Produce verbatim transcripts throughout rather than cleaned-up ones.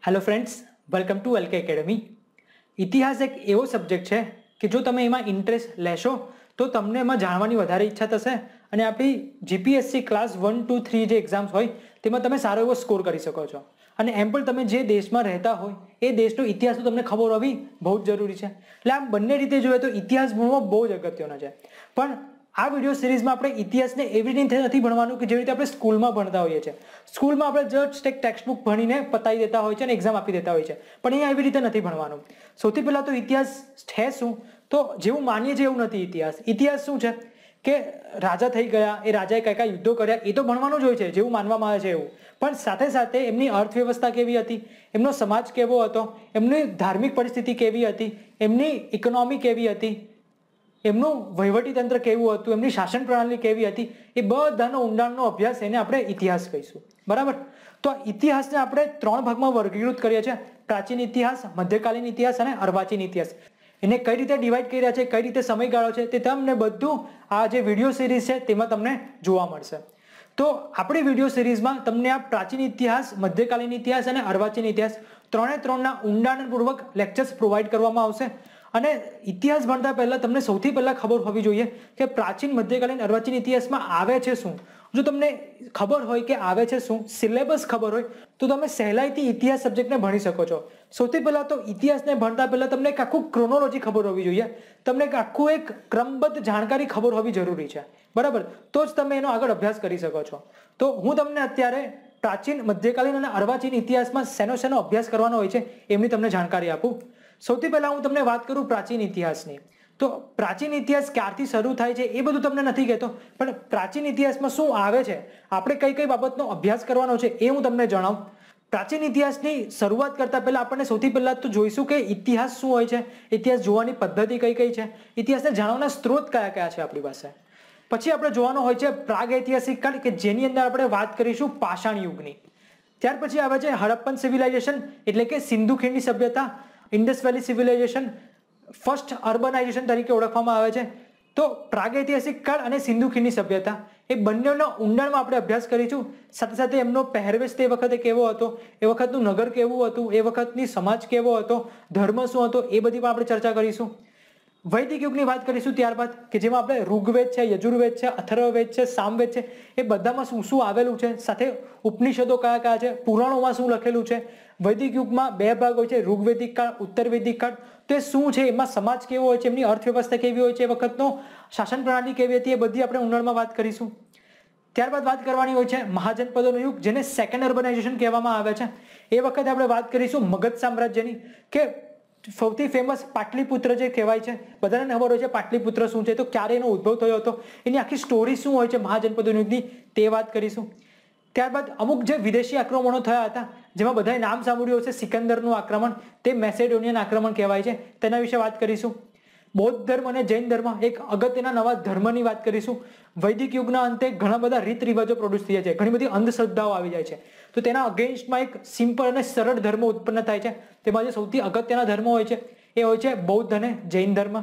Hello friends, welcome to LK academy. ઇતિહાસ એક એવો સબ્જેક્ટ છે કે જો તમે એમાં ઇન્ટરેસ્ટ લેશો તો તમને એમાં જાણવાની વધારે ઈચ્છા થશે અને આપણી GPSC class one two three જે એક્ઝામ્સ હોય તેમાં તમે સારો એવો સ્કોર કરી શકો છો. અને એમ પણ તમે જે દેશમાં રહેતા હોય એ દેશનો ઇતિહાસ તો તમને ખબર હોવી બહુ જ જરૂરી છે. એટલે આમ બંને રીતે જોઈએ તો ઇતિહાસ ભણવો બહુ જ અગત્યનો છે. પણ આ વિડીયો સિરીઝમાં આપણે ઇતિહાસને એવી રીતે નથી ભણવાનું કે જેવી રીતે આપણે સ્કૂલમાં ભણતા હોઈએ છીએ. સ્કૂલમાં આપણે જસ્ટ એક ટેક્સ્ટબુક ભણીને પતાવી દેતા હોય છે અને એક્ઝામ આપી દેતા હોય છે, પણ અહીંયા એવી રીતે નથી ભણવાનું. સૌથી પહેલાં તો ઇતિહાસ છે શું, તો જેવું માનીએ છીએ એવું નથી. ઇતિહાસ ઇતિહાસ શું છે કે રાજા થઈ ગયા, એ રાજાએ કયા કયા યુદ્ધો કર્યા એ તો ભણવાનું જ હોય છે જેવું માનવામાં આવે છે એવું. પણ સાથે સાથે એમની અર્થવ્યવસ્થા કેવી હતી, એમનો સમાજ કેવો હતો, એમની ધાર્મિક પરિસ્થિતિ કેવી હતી, એમની ઇકોનોમી કેવી હતી, એમનું વહીવટી તંત્ર કેવું હતું, એમની શાસન પ્રણાલી કેવી હતી, એ બધાનો ઊંડાણનો અભ્યાસ એને આપણે ઇતિહાસ કહીશું. બરાબર? તો ઇતિહાસને આપણે ત્રણ ભાગમાં વર્ગીકૃત કરીએ છીએ: પ્રાચીન ઇતિહાસ, મધ્યકાલીન ઇતિહાસ અને અર્વાચીન ઇતિહાસ. એને કઈ રીતે ડિવાઈડ કર્યા છે, કઈ રીતે સમયગાળો છે, તે તમને બધું આ જે વિડીયો સિરીઝ છે તેમાં તમને જોવા મળશે. તો આપણી વિડીયો સિરીઝમાં તમને આ પ્રાચીન ઇતિહાસ, મધ્યકાલીન ઇતિહાસ અને અર્વાચીન ઇતિહાસ ત્રણે ત્રણના ઊંડાણપૂર્વક લેક્ચર્સ પ્રોવાઈડ કરવામાં આવશે. અને ઇતિહાસ ભણતા પહેલા તમને સૌથી પહેલા ખબર હોવી જોઈએ કે પ્રાચીન, મધ્યકાલીન, અર્વાચીન ઇતિહાસમાં આવે છે શું. જો તમને ખબર હોય કે આવે છે શું, સિલેબસ ખબર હોય તો તમે સહેલાઈથી ઇતિહાસ સબ્જેક્ટને ભણી શકો છો. સૌથી પહેલા તો ઇતિહાસને ભણતા પહેલા તમને એક આખું ક્રોનોલોજી ખબર હોવી જોઈએ, તમને એક આખું એક ક્રમબદ્ધ જાણકારી ખબર હોવી જરૂરી છે. બરાબર? તો જ તમે એનો આગળ અભ્યાસ કરી શકો છો. તો હું તમને અત્યારે પ્રાચીન, મધ્યકાલીન અને અર્વાચીન ઇતિહાસમાં શેનો શેનો અભ્યાસ કરવાનો હોય છે એમની તમને જાણકારી આપું. સૌથી પહેલા હું તમને વાત કરું પ્રાચીન ઇતિહાસની. તો પ્રાચીન ઇતિહાસ ક્યારથી શરૂ થાય છે એ બધું તમને નથી કહેતો, પણ પ્રાચીન ઇતિહાસમાં શું આવે છે, આપણે કઈ કઈ બાબતનો અભ્યાસ કરવાનો છે એ હું તમને જણાવું. પ્રાચીન ઇતિહાસની શરૂઆત કરતા પહેલા આપણને સૌથી પહેલા તો જોઈશું કે ઇતિહાસ શું હોય છે, ઇતિહાસ જોવાની પદ્ધતિ કઈ કઈ છે, ઇતિહાસને જાણવાના સ્ત્રોત કયા કયા છે આપણી પાસે. પછી આપણે જોવાનો હોય છે પ્રાગૈતિહાસિક કાળ, કે જેની અંદર આપણે વાત કરીશું પાષાણ યુગની. ત્યાર પછી આવે છે હડપ્પન સિવિલાઇઝેશન, એટલે કે સિંધુ ખીણની સભ્યતા, Indus valley civilization, first urbanization તરીકે ઓળખવામાં આવે છે. તો પ્રાગૈતિહાસિક કાળ અને સિંધુ ખીણની સભ્યતા એ બંનેનો ઊંડાણમાં આપણે અભ્યાસ કરીશું. સાથે સાથે એમનો પહેરવેશ તે વખતે કેવો હતો, એ વખતનું નગર કેવું હતું, એ વખતની સમાજ કેવો હતો, ધર્મ શું હતો, એ બધી પણ આપણે ચર્ચા કરીશું. વૈદિક યુગની વાત કરીશું ત્યારબાદ, કે જેમાં આપણે ઋગ્વેદ છે, યજુર્વેદ છે, અથર્વવેદ છે, સામવેદ છે, એ બધામાં શું શું આવેલું છે, સાથે ઉપનિષદો કયા કયા છે, પુરાણોમાં શું લખેલું છે. વૈદિક યુગમાં બે ભાગ હોય છે, ઋગ્વેદિક કાળ, ઉત્તર વૈદિક કાળ. તો એ શું છે, એમાં સમાજ કેવો હોય છે, એમની અર્થવ્યવસ્થા કેવી હોય છે, એ વખતનો શાસન પ્રણાલી કેવી હતી, એ બધી આપણે ઊંડાણમાં વાત કરીશું. ત્યારબાદ વાત કરવાની હોય છે મહાજનપદોનો યુગ, જેને સેકન્ડ અર્બનાઇઝેશન કહેવામાં આવે છે. એ વખતે આપણે વાત કરીશું મગધ સામ્રાજ્યની, કે સૌથી ફેમસ પાટલીપુત્ર જે કહેવાય છે, બધાને ખબર હોય છે પાટલીપુત્ર શું છે, તો ક્યારે એનો ઉદ્ભવ થયો હતો, એની આખી સ્ટોરી શું હોય છે મહાજનપદોનો યુગની, તે વાત કરીશું. ત્યારબાદ અમુક જે વિદેશી આક્રમણો થયા હતા, જેમાં બધાએ નામ સાંભળ્યું હશે, સિકંદરનું આક્રમણ, તે મેસેડોનિયન આક્રમણ કહેવાય છે, તેના વિશે વાત કરીશું. બૌદ્ધ ધર્મ અને જૈન ધર્મ, એક અગત્યના નવા ધર્મની વાત કરીશું. વૈદિક યુગના અંતે ઘણા બધા રીત રિવાજો પ્રોડ્યુસ થયા છે, ઘણી બધી અંધશ્રદ્ધાઓ આવી જાય છે, તો તેના અગેન્સ્ટમાં એક સિમ્પલ અને સરળ ધર્મ ઉત્પન્ન થાય છે. તેમાં જે સૌથી અગત્યના ધર્મો હોય છે એ હોય છે બૌદ્ધ અને જૈન ધર્મ.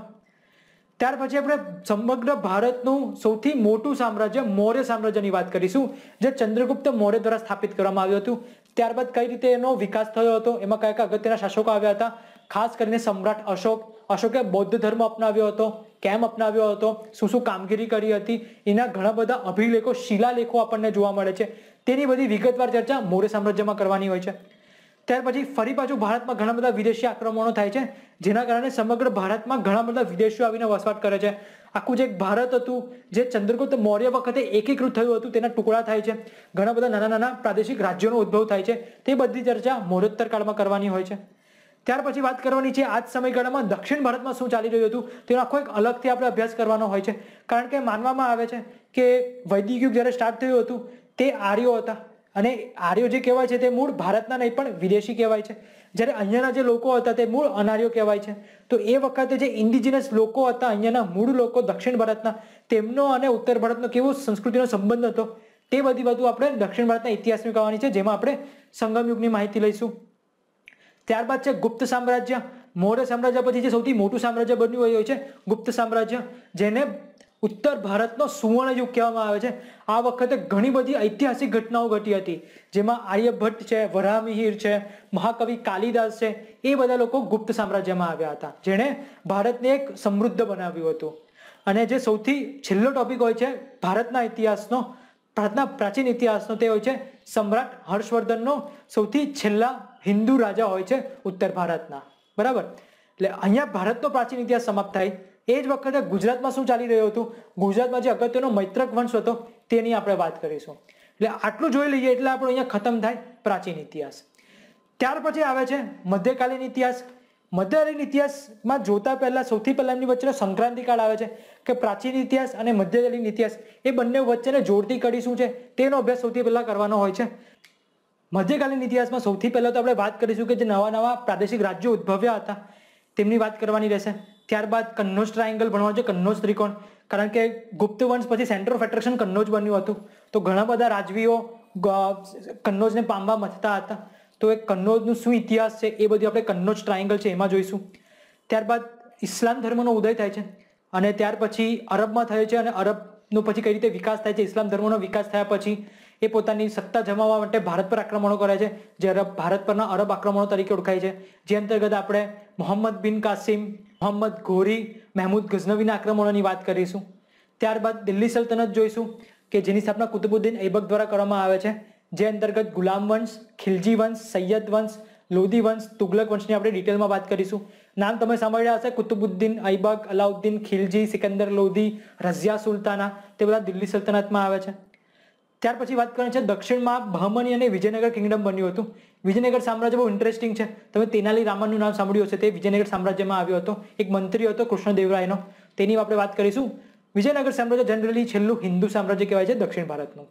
ત્યાર પછી આપણે સમગ્ર ભારતનું સૌથી મોટું સામ્રાજ્ય મૌર્ય સામ્રાજ્યની વાત કરીશું, જે ચંદ્રગુપ્ત મૌર્ય દ્વારા સ્થાપિત કરવામાં આવ્યું હતું. ત્યારબાદ કઈ રીતે એનો વિકાસ થયો હતો, એમાં કયા કયા અગત્યના શાસકો આવ્યા હતા, ખાસ કરીને સમ્રાટ અશોક, અશોકે બૌદ્ધ ધર્મ અપનાવ્યો હતો, કેમ અપનાવ્યો હતો, શું શું કામગીરી કરી હતી, એના ઘણા બધા અભિલેખો, શિલાલેખો આપણને જોવા મળે છે. તેની બધી વિગતવાર ચર્ચા મૌર્ય સામ્રાજ્યમાં કરવાની હોય છે. ત્યાર પછી ફરી પાછું ભારતમાં ઘણા બધા વિદેશી આક્રમણો થાય છે, જેના કારણે સમગ્ર ભારતમાં ઘણા બધા વિદેશીઓ આવીને વસવાટ કરે છે. આખું જે ભારત હતું, જે ચંદ્રગુપ્ત મૌર્ય વખતે એકીકૃત થયું હતું, તેના ટુકડા થાય છે, ઘણા બધા નાના નાના પ્રાદેશિક રાજ્યોનો ઉદ્ભવ થાય છે. તે બધી ચર્ચા મૌર્યોત્તર કાળમાં કરવાની હોય છે. ત્યાર પછી વાત કરવાની છે આજ સમયગાળામાં દક્ષિણ ભારતમાં શું ચાલી રહ્યું હતું, તેનો આખો એક અલગથી આપણે અભ્યાસ કરવાનો હોય છે. કારણ કે માનવામાં આવે છે કે વૈદિક યુગ જ્યારે સ્ટાર્ટ થયું હતું તે આર્યો હતા, અને આર્યો જે કહેવાય છે તે મૂળ ભારતના નહીં પણ વિદેશી કહેવાય છે. જ્યારે અહીંયાના જે લોકો હતા તે મૂળ અનાર્યો કહેવાય છે. તો એ વખતે જે ઇન્ડિજિનસ લોકો હતા, અહીંયાના મૂળ લોકો દક્ષિણ ભારતના, તેમનો અને ઉત્તર ભારતનો કેવો સંસ્કૃતિનો સંબંધ હતો, તે બધી બધું આપણે દક્ષિણ ભારતના ઇતિહાસની કહાની છે, જેમાં આપણે સંગમ યુગની માહિતી લઈશું. ત્યારબાદ છે ગુપ્ત સામ્રાજ્ય. મૌર્ય સામ્રાજ્ય પછી જે સૌથી મોટું સામ્રાજ્ય બન્યું હોય છે ગુપ્ત સામ્રાજ્ય, જેને ઉત્તર ભારતનો સુવર્ણ યુગ કહેવામાં આવે છે. આ વખતે ઘણી બધી ઐતિહાસિક ઘટનાઓ ઘટી હતી, જેમાં આર્યભટ્ટ છે, વરાહમિહિર છે, મહાકવિ કાલિદાસ છે, એ બધા લોકો ગુપ્ત સામ્રાજ્યમાં આવ્યા હતા, જેણે ભારતને એક સમૃદ્ધ બનાવ્યું હતું. અને જે સૌથી છેલ્લો ટોપિક હોય છે ભારતના ઇતિહાસનો, ભારતના પ્રાચીન ઇતિહાસનો, તે હોય છે સમ્રાટ હર્ષવર્ધનનો સૌથી છેલ્લા હિન્દુ રાજા હોય છે ઉત્તર ભારતના. બરાબર, એટલે અહીંયા ભારતનો પ્રાચીન ઇતિહાસ સમાપ્ત થાય. એ જ વખતે ગુજરાતમાં શું ચાલી રહ્યું હતું, ગુજરાતમાં જે અગત્યનો મૈત્રક વંશ હતો તેની આપણે વાત કરીશું. એટલે આટલું જોઈ લઈએ એટલે આપણો અહીંયા ખતમ થાય પ્રાચીન ઇતિહાસ. ત્યાર પછી આવે છે મધ્યકાલીન ઇતિહાસ. મધ્યકાલીન ઇતિહાસમાં જોતા પહેલા સૌથી પહેલા એમની વચ્ચેનો સંક્રાંતિ કાળ આવે છે કે પ્રાચીન ઇતિહાસ અને મધ્યકાલીન ઇતિહાસ એ બંને વચ્ચેને જોડતી કડી શું છે તેનો અભ્યાસ સૌથી પહેલા કરવાનો હોય છે. મધ્યકાલીન ઇતિહાસમાં સૌથી પહેલા તો આપણે વાત કરીશું કે જે નવા નવા પ્રાદેશિક રાજ્યો ઉદ્ભવ્યા હતા તેમની વાત કરવાની રહેશે. ત્યારબાદ કન્નૌજ ટ્રાયંગલ ભણવાનું છે, કન્નૌજ ત્રિકોણ, કારણ કે ગુપ્ત વંશ પછી સેન્ટર ઓફ એટ્રેક્શન કન્નૌજ બન્યું હતું. તો ઘણા બધા રાજવીઓ કન્નૌજને પામવા મથતા હતા. તો એ કન્નૌજનું શું ઇતિહાસ છે એ બધું આપણે કન્નૌજ ટ્રાયંગલ છે એમાં જોઈશું. ત્યારબાદ ઇસ્લામ ધર્મનો ઉદય થાય છે અને ત્યાર પછી અરબમાં થયો છે, અને અરબનો પછી કઈ રીતે વિકાસ થાય છે. ઇસ્લામ ધર્મનો વિકાસ થયા પછી એ પોતાની સત્તા જમાવવા માટે ભારત પર આક્રમણો કરે છે, જે અરબ ભારત પરના અરબ આક્રમણો તરીકે ઓળખાય છે. જે અંતર્ગત આપણે મોહમ્મદ બિન કાસિમ, મોહમ્મદ ઘોરી, મહેમૂદ ગઝનવીના આક્રમણોની વાત કરીશું. ત્યારબાદ દિલ્હી સલ્તનત જોઈશું કે જેની સ્થાપના કુતુબુદ્દીન ઐબક દ્વારા કરવામાં આવે છે, જે અંતર્ગત ગુલામ વંશ, ખિલજી વંશ, સૈયદ વંશ, લોધી વંશ, તુગલક વંશની આપણે ડિટેલમાં વાત કરીશું. નામ તમે સાંભળ્યા હશે, કુતુબુદ્દીન ઐબક, અલાઉદ્દીન ખિલજી, સિકંદર લોધી, રઝિયા સુલતાના, તે બધા દિલ્હી સલ્તનતમાં આવે છે. ત્યાર પછી વાત કરવાની છે દક્ષિણમાં બહમની અને વિજયનગર કિંગડમ બન્યું હતું. વિજયનગર સામ્રાજ્ય બહુ ઇન્ટરેસ્ટિંગ છે. તમે તેનાલી રામનનું નામ સાંભળ્યું હશે, તે વિજયનગર સામ્રાજ્યમાં આવ્યો હતો. એક મંત્રી હતો કૃષ્ણદેવરાયનો, તેની આપણે વાત કરીશું. વિજયનગર સામ્રાજ્ય જનરલી છેલ્લું હિન્દુ સામ્રાજ્ય કહેવાય છે દક્ષિણ ભારતનું.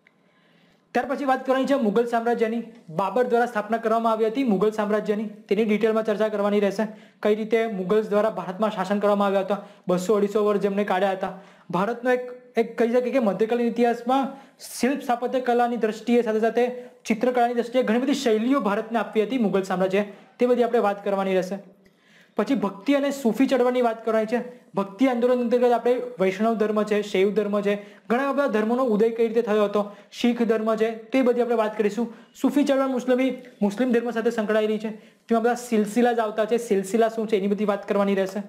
ત્યાર પછી વાત કરવાની છે મુગલ સામ્રાજ્યની. બાબર દ્વારા સ્થાપના કરવામાં આવી હતી મુગલ સામ્રાજ્યની, તેની ડિટેલમાં ચર્ચા કરવાની રહેશે. કઈ રીતે મુગલ્સ દ્વારા ભારતમાં શાસન કરવામાં આવ્યા હતા, બસો અઢીસો વર્ષ જેમને કાઢ્યા હતા. ભારતનો એક એક કહી શકીએ કે મધ્યકાલીન ઇતિહાસમાં શિલ્પ સ્થાપત્ય કલાની દ્રષ્ટિએ સાથે સાથે ચિત્રકલાની દ્રષ્ટિએ ઘણી બધી શૈલીઓ ભારતને આપી હતી મુગલ સામ્રાજ્ય, તે બધી આપણે વાત કરવાની રહેશે. પછી ભક્તિ અને સૂફી ચળવળની વાત કરવાની છે. ભક્તિ આંદોલન અંતર્ગત આપણે વૈષ્ણવ ધર્મ છે, શૈવ ધર્મ છે, ઘણા બધા ધર્મોનો ઉદય કઈ રીતે થયો હતો, શીખ ધર્મ છે, તે બધી આપણે વાત કરીશું. સૂફી ચળવળ મુસ્લિમી મુસ્લિમ ધર્મ સાથે સંકળાયેલી છે, જેમાં બધા સિલસિલા જ આવતા છે. સિલસિલા શું છે એની બધી વાત કરવાની રહેશે.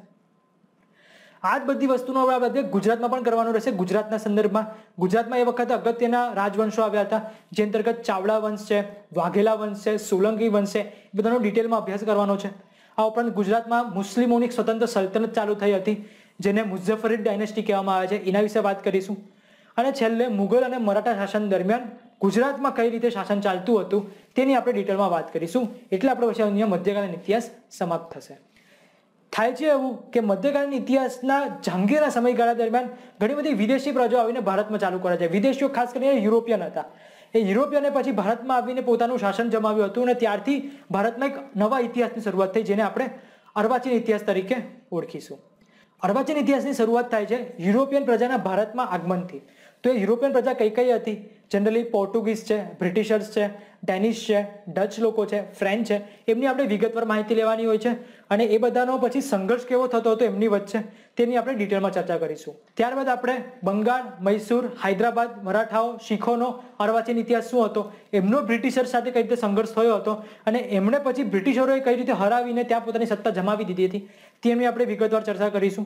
આ જ બધી વસ્તુનો આપણે ગુજરાતમાં પણ કરવાનું રહેશે. ગુજરાતના સંદર્ભમાં ગુજરાતમાં એ વખતે અગત્યના રાજવંશો આવ્યા હતા, જે અંતર્ગત ચાવડા વંશ છે, વાઘેલા વંશ છે, સોલંકી વંશ છે, એ બધાનો ડિટેલમાં અભ્યાસ કરવાનો છે. આ ઉપરાંત ગુજરાતમાં મુસ્લિમોની એક સ્વતંત્ર સલ્તનત ચાલુ થઈ હતી, જેને મુઝફ્ફરીદ ડાયનેસ્ટી કહેવામાં આવે છે, એના વિશે વાત કરીશું. અને છેલ્લે મુગલ અને મરાઠા શાસન દરમિયાન ગુજરાતમાં કઈ રીતે શાસન ચાલતું હતું તેની આપણે ડિટેલમાં વાત કરીશું. એટલે આપણે પછી અહીંયા મધ્યકાલીન ઇતિહાસ સમાપ્ત થશે. થાય છે એવું કે મધ્યકાલીન ઇતિહાસના જહાંગીરના સમયગાળા દરમિયાન ઘણી બધી વિદેશી પ્રજાઓ આવીને ભારતમાં ચાલુ કરે છે. વિદેશીઓ ખાસ કરીને યુરોપિયન હતા. એ યુરોપિયને પછી ભારતમાં આવીને પોતાનું શાસન જમાવ્યું હતું, અને ત્યારથી ભારતમાં એક નવા ઇતિહાસની શરૂઆત થઈ, જેને આપણે અર્વાચીન ઇતિહાસ તરીકે ઓળખીશું. અર્વાચીન ઇતિહાસની શરૂઆત થાય છે યુરોપિયન પ્રજાના ભારતમાં આગમનથી. તો એ યુરોપિયન પ્રજા કઈ કઈ હતી? જનરલી પોર્ટુગીઝ છે, બ્રિટિશર્સ છે, ડેનિશ છે, ડચ લોકો છે, ફ્રેન્ચ છે, એમની આપણે વિગતવાર માહિતી લેવાની હોય છે. અને એ બધાનો પછી સંઘર્ષ કેવો થતો હતો એમની વચ્ચે, તેની આપણે ડિટેલમાં ચર્ચા કરીશું. ત્યારબાદ આપણે બંગાળ, મૈસૂર, હૈદરાબાદ, મરાઠાઓ, શીખોનો અર્વાચીન ઇતિહાસ શું હતો, એમનો બ્રિટિશર સાથે કઈ રીતે સંઘર્ષ થયો હતો, અને એમણે પછી બ્રિટિશરોએ કઈ રીતે હરાવીને ત્યાં પોતાની સત્તા જમાવી દીધી હતી, તેની આપણે વિગતવાર ચર્ચા કરીશું.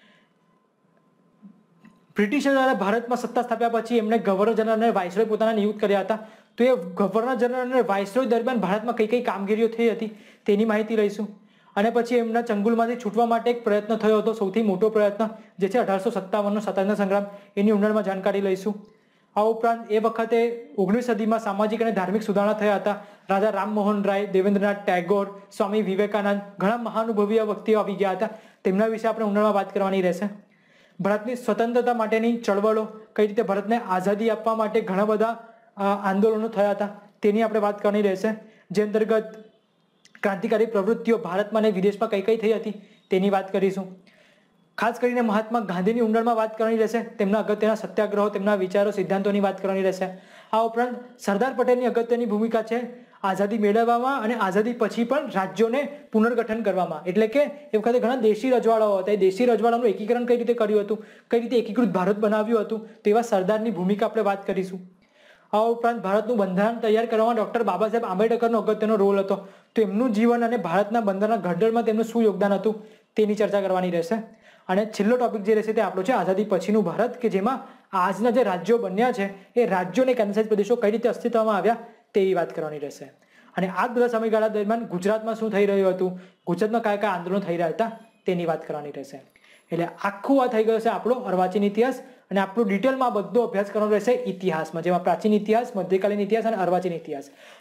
બ્રિટિશરો દ્વારા ભારતમાં સત્તા સ્થાપ્યા પછી એમણે ગવર્નર જનરલ અને વાઇસરોય પોતાના નિયુક્ત કર્યા હતા. તો એ ગવર્નર જનરલ અને વાઇસરોય દરમિયાન ભારતમાં કઈ કઈ કામગીરીઓ થઈ હતી તેની માહિતી લઈશું. અને પછી એમના ચંગુલમાંથી છૂટવા માટે એક પ્રયત્ન થયો હતો, સૌથી મોટો પ્રયત્ન, જે છે અઢારસો સત્તાવનનો સ્વાતંત્ર્ય સંગ્રામ, એની ઊંડાણમાં જાણકારી લઈશું. આ ઉપરાંત એ વખતે ઓગણીસ સદીમાં સામાજિક અને ધાર્મિક સુધારણા થયા હતા. રાજા રામમોહન રાય, દેવેન્દ્રનાથ ટેગોર, સ્વામી વિવેકાનંદ, ઘણા મહાનુભવીય વ્યક્તિઓ આવી ગયા હતા. તેમના વિશે આપણે ઊંડાણમાં વાત કરવાની રહેશે. ભારતની સ્વતંત્રતા માટેની ચળવળો, કઈ રીતે ભારતને આઝાદી આપવા માટે ઘણા બધા આંદોલનો થયા હતા, તેની આપણે વાત કરવાની રહેશે. જે અંતર્ગત ક્રાંતિકારી પ્રવૃત્તિઓ ભારતમાં અને વિદેશમાં કઈ કઈ થઈ હતી તેની વાત કરીશું. ખાસ કરીને મહાત્મા ગાંધીની ઊંડાણમાં વાત કરવાની રહેશે. તેમના અગત્યના સત્યાગ્રહો, તેમના વિચારો, સિદ્ધાંતોની વાત કરવાની રહેશે. આ ઉપરાંત સરદાર પટેલની અગત્યની ભૂમિકા છે આઝાદી મેળવવામાં અને આઝાદી પછી પણ રાજ્યોને પુનર્ગઠન કરવામાં. એટલે કે એ વખતે ઘણા દેશી રજવાડાઓ હતા, એ દેશી રજવાડાનું એકીકરણ કઈ રીતે કર્યું હતું, કઈ રીતે એકીકૃત ભારત બનાવ્યું હતું, તેવા સરદારની ભૂમિકા આપણે વાત કરીશું. આ ઉપરાંત ભારતનું બંધારણ તૈયાર કરવામાં ડોક્ટર બાબા સાહેબ આંબેડકરનો અગત્યનો રોલ હતો. તો એમનું જીવન અને ભારતના બંધારણના ઘડતરમાં તેમનું શું યોગદાન હતું તેની ચર્ચા કરવાની રહેશે. અને છેલ્લો ટોપિક જે રહેશે તે આપણો છે આઝાદી પછીનું ભારત, કે જેમાં આજના જે રાજ્યો બન્યા છે એ રાજ્યો અને કેન્દ્રશાસિત પ્રદેશો કઈ રીતે અસ્તિત્વમાં આવ્યા તેવી વાત કરવાની રહેશે. અને આ બધા સમયગાળા દરમિયાન ગુજરાતમાં શું થઈ રહ્યું હતું, ગુજરાતમાં કયા કયા આંદોલનો થઈ રહ્યા હતા તેની વાત કરવાની રહેશે. એટલે આખું આ થઈ ગયો છે આપણો અર્વાચીન ઇતિહાસ. અને આપણું ડિટેલમાં બધો અભ્યાસ કરવાનો રહેશે ઇતિહાસમાં, જેમાં પ્રાચીન ઇતિહાસ, મધ્યકાલીન ઇતિહાસ અને અર્વાચીન ઇતિહાસ.